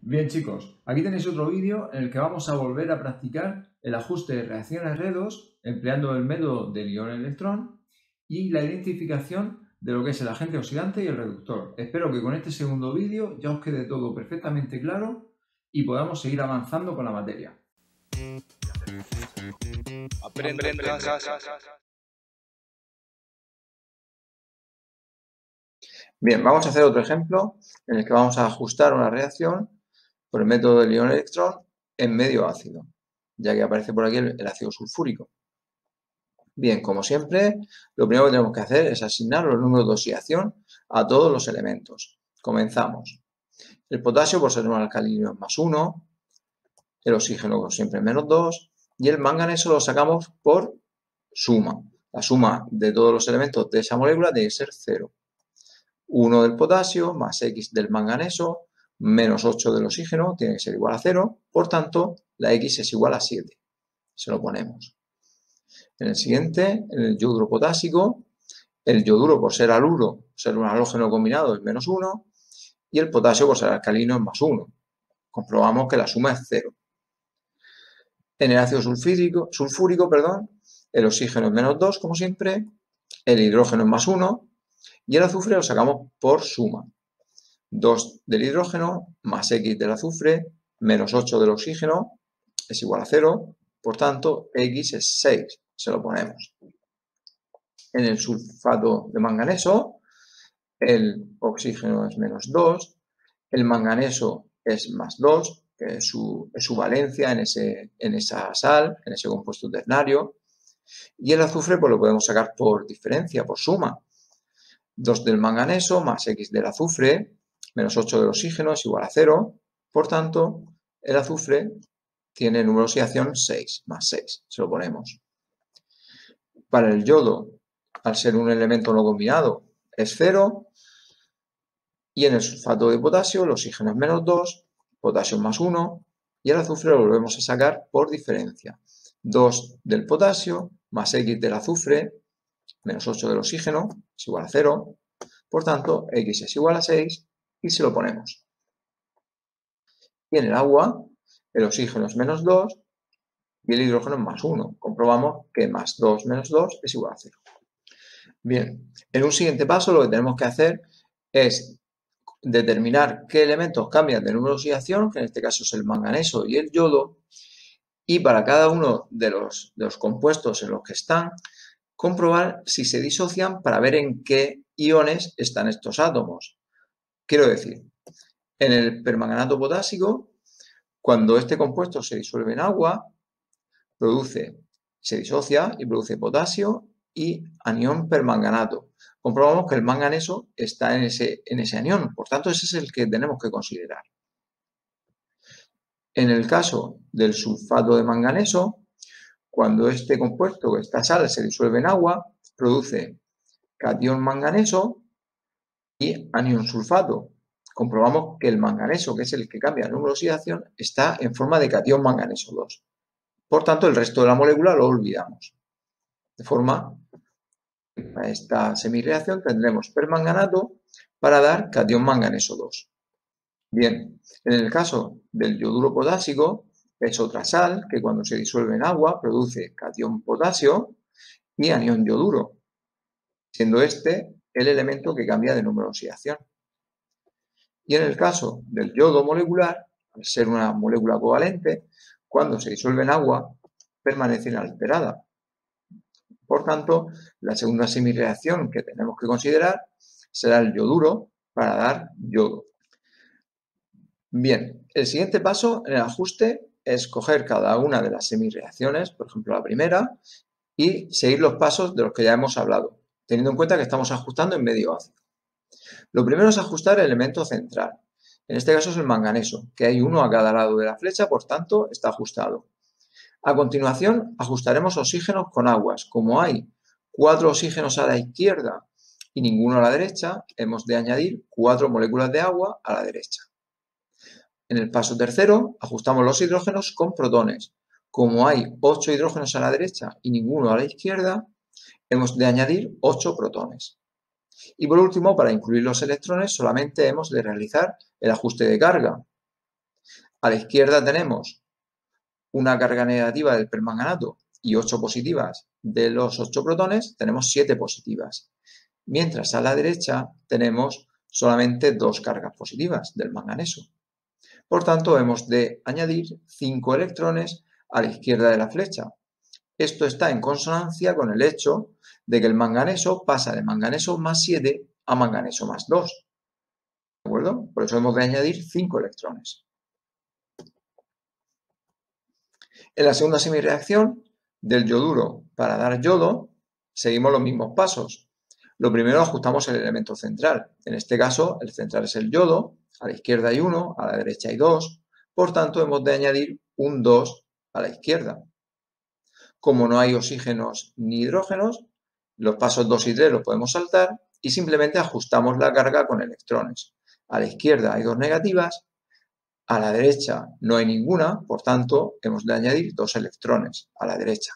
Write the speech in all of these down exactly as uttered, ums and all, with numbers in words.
Bien chicos, aquí tenéis otro vídeo en el que vamos a volver a practicar el ajuste de reacciones redox empleando el método del ion-electrón y la identificación de lo que es el agente oxidante y el reductor. Espero que con este segundo vídeo ya os quede todo perfectamente claro y podamos seguir avanzando con la materia. Aprende en casa. Bien, vamos a hacer otro ejemplo en el que vamos a ajustar una reacción por el método del ion-electrón en medio ácido, ya que aparece por aquí el, el ácido sulfúrico. Bien, como siempre, lo primero que tenemos que hacer es asignar los números de oxidación a todos los elementos. Comenzamos. El potasio, por ser un alcalino, es más uno, el oxígeno, como siempre, es menos dos, y el manganeso lo sacamos por suma. La suma de todos los elementos de esa molécula debe ser cero. uno del potasio más X del manganeso menos ocho del oxígeno tiene que ser igual a cero, por tanto la X es igual a siete. Se lo ponemos. En el siguiente, en el yoduro potásico, el yoduro por ser haluro, por ser un halógeno combinado es menos uno y el potasio por ser alcalino es más uno. Comprobamos que la suma es cero. En el ácido sulfúrico, sulfúrico perdón, el oxígeno es menos dos como siempre, el hidrógeno es más uno y el azufre lo sacamos por suma. dos del hidrógeno más X del azufre menos ocho del oxígeno es igual a cero, por tanto X es seis, se lo ponemos. En el sulfato de manganeso el oxígeno es menos dos, el manganeso es más dos, que es su, es su valencia en, ese, en esa sal, en ese compuesto ternario, y el azufre pues lo podemos sacar por diferencia, por suma. dos del manganeso más X del azufre menos ocho del oxígeno es igual a cero, por tanto, el azufre tiene número de oxidación seis, más seis, se lo ponemos. Para el yodo, al ser un elemento no combinado, es cero, y en el sulfato de potasio el oxígeno es menos dos, potasio es más uno, y el azufre lo volvemos a sacar por diferencia. dos del potasio más X del azufre menos ocho del oxígeno es igual a cero, por tanto, X es igual a seis y se lo ponemos. Y en el agua, el oxígeno es menos dos y el hidrógeno es más uno. Comprobamos que más dos menos dos es igual a cero. Bien, en un siguiente paso lo que tenemos que hacer es determinar qué elementos cambian de número de oxidación, que en este caso es el manganeso y el yodo, y para cada uno de los, de los compuestos en los que están, comprobar si se disocian para ver en qué iones están estos átomos. Quiero decir, en el permanganato potásico, cuando este compuesto se disuelve en agua, produce, se disocia y produce potasio y anión permanganato. Comprobamos que el manganeso está en ese, en ese anión, por tanto ese es el que tenemos que considerar. En el caso del sulfato de manganeso, cuando este compuesto, esta sal, se disuelve en agua, produce catión manganeso y anión sulfato. Comprobamos que el manganeso, que es el que cambia el número de oxidación, está en forma de catión manganeso dos. Por tanto, el resto de la molécula lo olvidamos. De forma que para esta semirreacción tendremos permanganato para dar catión manganeso dos. Bien, en el caso del yoduro potásico, es otra sal que cuando se disuelve en agua produce catión potasio y anión yoduro, siendo este el elemento que cambia de número de oxidación. Y en el caso del yodo molecular, al ser una molécula covalente, cuando se disuelve en agua, permanece inalterada. Por tanto, la segunda semirreacción que tenemos que considerar será el yoduro para dar yodo. Bien, el siguiente paso en el ajuste es coger cada una de las semirreacciones, por ejemplo la primera, y seguir los pasos de los que ya hemos hablado, teniendo en cuenta que estamos ajustando en medio ácido. Lo primero es ajustar el elemento central. En este caso es el manganeso, que hay uno a cada lado de la flecha, por tanto está ajustado. A continuación ajustaremos oxígenos con aguas. Como hay cuatro oxígenos a la izquierda y ninguno a la derecha, hemos de añadir cuatro moléculas de agua a la derecha. En el paso tercero ajustamos los hidrógenos con protones. Como hay ocho hidrógenos a la derecha y ninguno a la izquierda, hemos de añadir ocho protones. Y por último, para incluir los electrones, solamente hemos de realizar el ajuste de carga. a la izquierda tenemos una carga negativa del permanganato y ocho positivas de los ocho protones, tenemos siete positivas. Mientras a la derecha tenemos solamente dos cargas positivas del manganeso. Por tanto, hemos de añadir cinco electrones a la izquierda de la flecha. Esto está en consonancia con el hecho de que el manganeso pasa de manganeso más siete a manganeso más dos. ¿De acuerdo? Por eso hemos de añadir cinco electrones. En la segunda semireacción del yoduro para dar yodo, seguimos los mismos pasos. Lo primero, ajustamos el elemento central. En este caso, el central es el yodo. A la izquierda hay uno, a la derecha hay dos. Por tanto, hemos de añadir un dos a la izquierda. Como no hay oxígenos ni hidrógenos, los pasos dos y tres los podemos saltar y simplemente ajustamos la carga con electrones. A la izquierda hay dos negativas, a la derecha no hay ninguna, por tanto, hemos de añadir dos electrones a la derecha.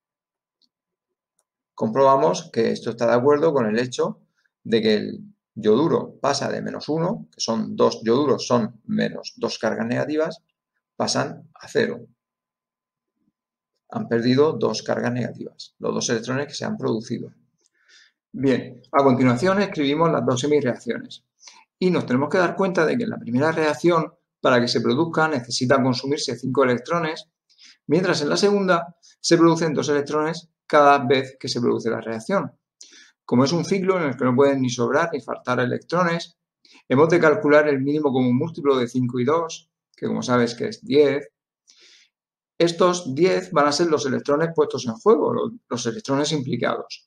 Comprobamos que esto está de acuerdo con el hecho de que el yoduro pasa de menos uno, que son dos yoduros, son menos dos cargas negativas, pasan a cero. Han perdido dos cargas negativas, los dos electrones que se han producido. Bien, a continuación escribimos las dos semireacciones. Y nos tenemos que dar cuenta de que en la primera reacción, para que se produzca, necesitan consumirse cinco electrones, mientras en la segunda se producen dos electrones cada vez que se produce la reacción. Como es un ciclo en el que no pueden ni sobrar ni faltar electrones, hemos de calcular el mínimo común múltiplo de cinco y dos, que como sabes que es diez. Estos diez van a ser los electrones puestos en juego, los, los electrones implicados.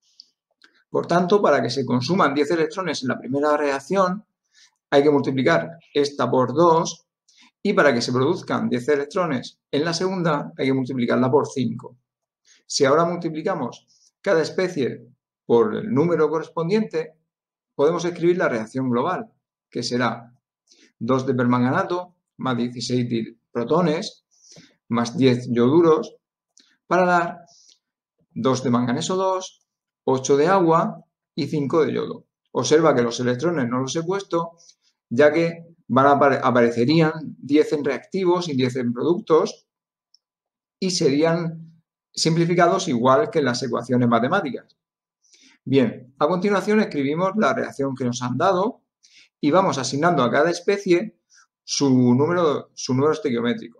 Por tanto, para que se consuman diez electrones en la primera reacción, hay que multiplicar esta por dos, y para que se produzcan diez electrones en la segunda, hay que multiplicarla por cinco. Si ahora multiplicamos cada especie por el número correspondiente, podemos escribir la reacción global, que será dos de permanganato más dieciséis de protones más diez yoduros, para dar dos de manganeso dos, ocho de agua y cinco de yodo. Observa que los electrones no los he puesto, ya que van a apare aparecerían diez en reactivos y diez en productos y serían simplificados igual que en las ecuaciones matemáticas. Bien, a continuación escribimos la reacción que nos han dado y vamos asignando a cada especie su número, su número estequiométrico.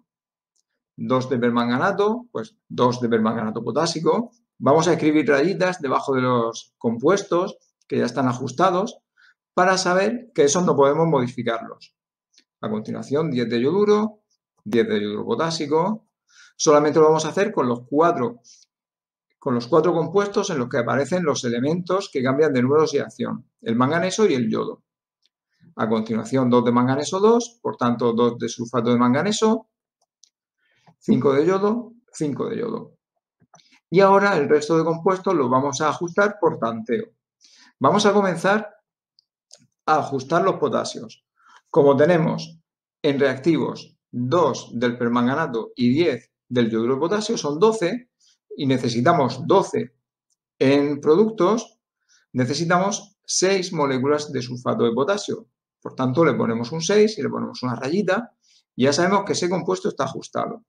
dos de permanganato, pues dos de permanganato potásico. Vamos a escribir rayitas debajo de los compuestos que ya están ajustados para saber que esos no podemos modificarlos. A continuación, diez de yoduro, diez de yoduro potásico. Solamente lo vamos a hacer con los cuatro, con los cuatro compuestos en los que aparecen los elementos que cambian de número de oxidación, el manganeso y el yodo. A continuación, dos de manganeso dos, por tanto, dos de sulfato de manganeso, cinco de yodo, cinco de yodo. Y ahora el resto de compuestos los vamos a ajustar por tanteo. Vamos a comenzar a ajustar los potasios. Como tenemos en reactivos dos del permanganato y diez del yoduro de potasio, son doce, y necesitamos doce en productos, necesitamos seis moléculas de sulfato de potasio. Por tanto, le ponemos un seis y le ponemos una rayita y ya sabemos que ese compuesto está ajustado.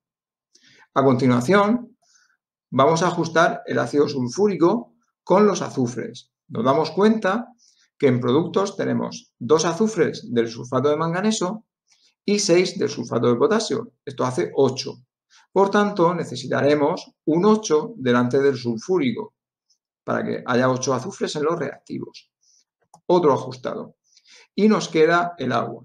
A continuación, vamos a ajustar el ácido sulfúrico con los azufres. Nos damos cuenta que en productos tenemos dos azufres del sulfato de manganeso y seis del sulfato de potasio. Esto hace ocho. Por tanto, necesitaremos un ocho delante del sulfúrico para que haya ocho azufres en los reactivos. Otro ajustado. Y nos queda el agua.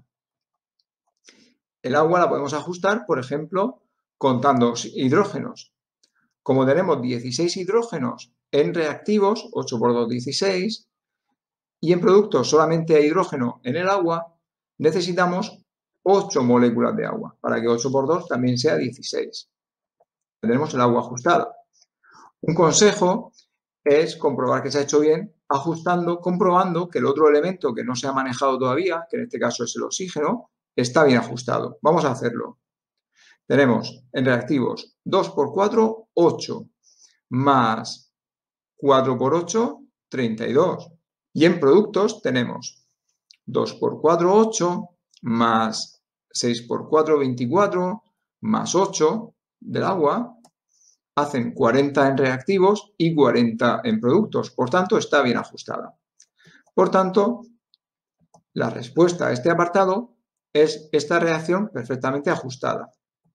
El agua la podemos ajustar, por ejemplo, contando hidrógenos. Como tenemos dieciséis hidrógenos en reactivos, ocho por dos, dieciséis, y en productos solamente hay hidrógeno en el agua, necesitamos ocho moléculas de agua, para que ocho por dos también sea dieciséis. Tenemos el agua ajustada. Un consejo es comprobar que se ha hecho bien ajustando, comprobando que el otro elemento que no se ha manejado todavía, que en este caso es el oxígeno, está bien ajustado. Vamos a hacerlo. Tenemos en reactivos dos por cuatro, ocho, más cuatro por ocho, treinta y dos. Y en productos tenemos dos por cuatro, ocho, más seis por cuatro, veinticuatro, más ocho del agua, hacen cuarenta en reactivos y cuarenta en productos. Por tanto, está bien ajustada. Por tanto, la respuesta a este apartado es esta reacción perfectamente ajustada.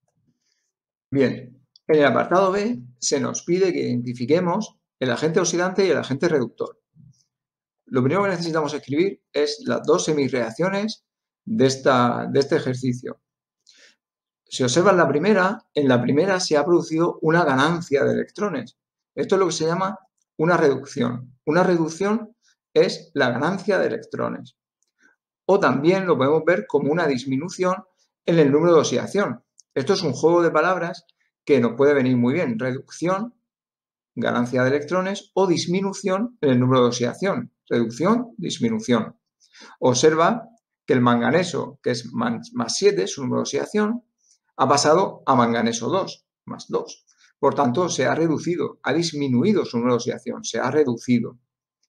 Bien, en el apartado B se nos pide que identifiquemos el agente oxidante y el agente reductor. Lo primero que necesitamos escribir es las dos semirreacciones de, esta, de este ejercicio. Si observan la primera, en la primera se ha producido una ganancia de electrones. Esto es lo que se llama una reducción. Una reducción es la ganancia de electrones. O también lo podemos ver como una disminución en el número de oxidación. Esto es un juego de palabras que nos puede venir muy bien. Reducción, ganancia de electrones, o disminución en el número de oxidación. Reducción, disminución. Observa que el manganeso, que es más siete, su número de oxidación, ha pasado a manganeso dos, más dos. Por tanto, se ha reducido, ha disminuido su número de oxidación, se ha reducido.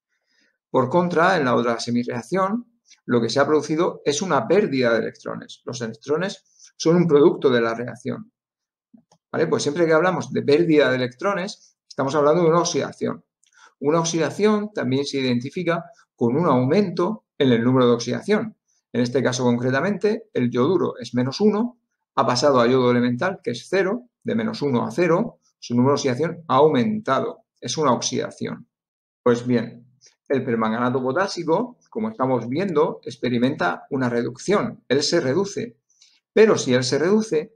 Por contra, en la otra semirreacción, lo que se ha producido es una pérdida de electrones. Los electrones son un producto de la reacción. ¿Vale? Pues siempre que hablamos de pérdida de electrones, estamos hablando de una oxidación. Una oxidación también se identifica con un aumento en el número de oxidación. En este caso concretamente, el yoduro es menos uno, ha pasado a yodo elemental, que es cero, de menos uno a cero, su número de oxidación ha aumentado. Es una oxidación. Pues bien, el permanganato potásico, como estamos viendo, experimenta una reducción. Él se reduce. Pero si él se reduce,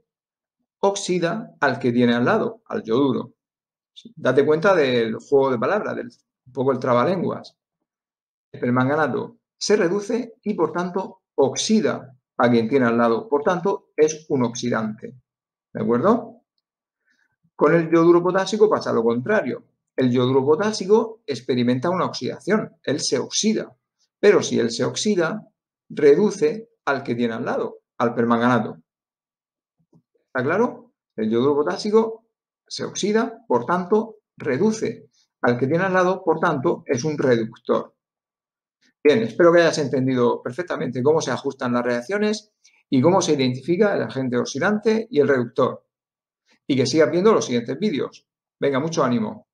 oxida al que tiene al lado, al yoduro. Date cuenta del juego de palabras, del un poco el trabalenguas. El permanganato se reduce y, por tanto, oxida a quien tiene al lado. Por tanto, es un oxidante. ¿De acuerdo? Con el yoduro potásico pasa lo contrario. El yoduro potásico experimenta una oxidación. Él se oxida. Pero si él se oxida, reduce al que tiene al lado, al permanganato. ¿Está claro? El yoduro potásico se oxida, por tanto, reduce al que tiene al lado, por tanto, es un reductor. Bien, espero que hayas entendido perfectamente cómo se ajustan las reacciones y cómo se identifica el agente oxidante y el reductor. Y que sigas viendo los siguientes vídeos. Venga, mucho ánimo.